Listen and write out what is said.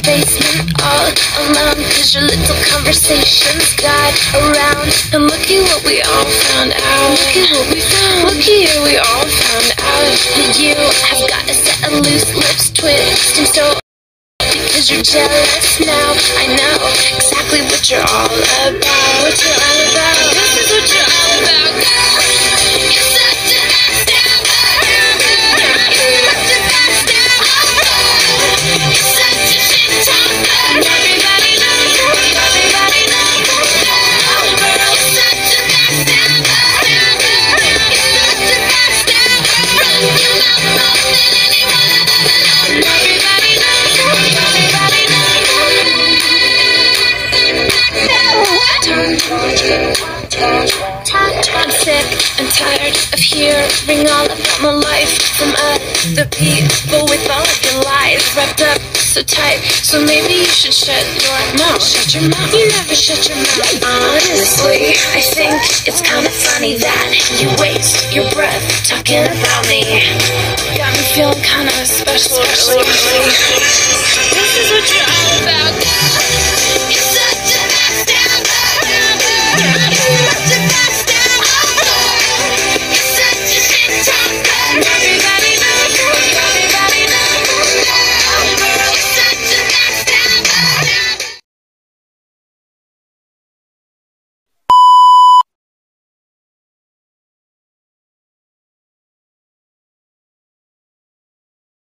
basement all alone, 'cause your little conversations got around. And look at what we all found out. Look at what we found. Look here, we all found out that you have got a set of loose lips twisting so because you're jealous now. I know exactly what you're all about. What you're all about. This is what you're all about, girl. You're such a backstabber. You're such a backstabber. You're such a shit talker. Everybody knows. Everybody knows. Girl, you're such a backstabber. You're such a backstabber. Run your mouth more than anyone I've ever known. Everybody knows. Everybody knows. I'm sick and tired of hearing all about my life from other people with all of your lies wrapped up so tight. So maybe you should shut your mouth. Shut your mouth. You never shut your mouth. Honestly, I think it's kind of funny that you waste your breath talking about me. Got me feeling kind of special. This is what you're